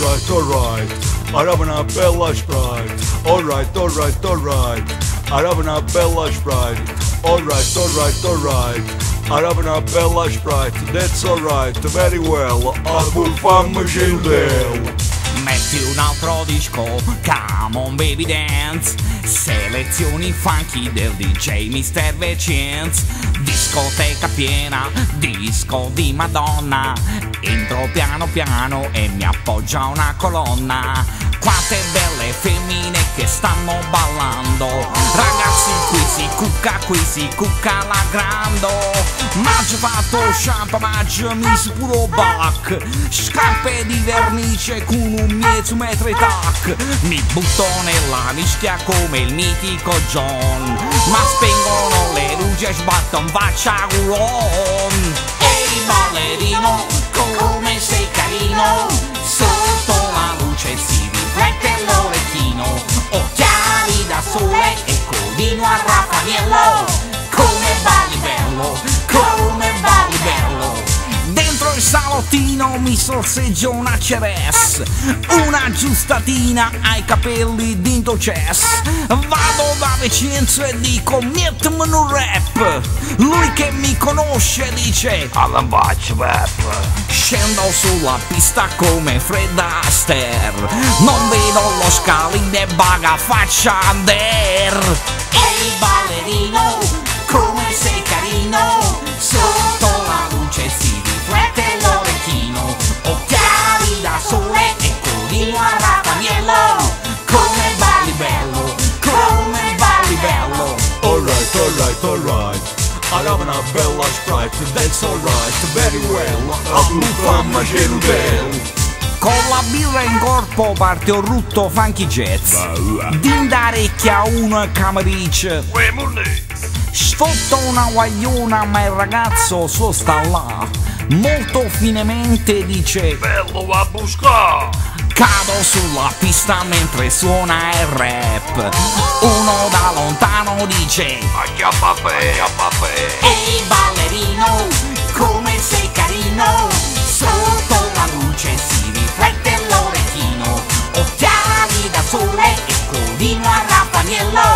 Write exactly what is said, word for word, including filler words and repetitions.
alright, alright. Arab una bella Sprite. Alright, alright, alright. Arab una bella Sprite. Alright, alright, alright. Arab una bella Sprite. That's alright, very well. Abu fammi Gildel. Metti un altro disco, come on baby dance. Selezioni funky del D J mister Vincenz. Discoteca piena, disco di Madonna. Entro piano piano e mi appoggia una colonna. Quante belle femmine che stanno ballando. Ragazzi qui si cucca, qui si cucca la grando. Maggio fatto shampoo, maggio mi si puro bac. Scarpe di vernice con un mezzo metro e tac. Mi butto nella mischia come il mitico John. Ma spengono le luci e sbatton vacciaguron. Ehi ballerino, come sei carino. Sotto la luce si riflette l'orecchino. Occhiali da sole e codino a Raffaello. Come balli bello, come balli bello. Dentro il salottino mi sorseggio una Ceres, una giustatina ai capelli d'Indocess. Vado da Vincenzo e dico mettimene un rap. Lui che mi conosce dice Alan Batch rap. Scendo sulla pista come Fred Astaire. Non vedo lo scaline baga faccia der. Ehi ballerino, come sei carino. Sotto la luce si riflette l'orecchino. Occhiali da sole e codino a Raffaello. Come balli bello, come balli bello. Alright, alright, alright. Arab una bella Sprite. That's alright, very well. Abu fammi Gildel. Con la birra in corpo parte un rutto funky jazz. D'indarecchia uno cameric. Sfotto una guagliona ma il ragazzo so sta là. Molto finemente dice Bello a buscare. Cado sulla pista mentre suona il rap. Uno da lontano dice Acchiappapè, acchiappapè. Ehi ballerino, come sei carino. Sotto la luce si riflette l'orecchino. Occhiali da sole e codino a Raffaello.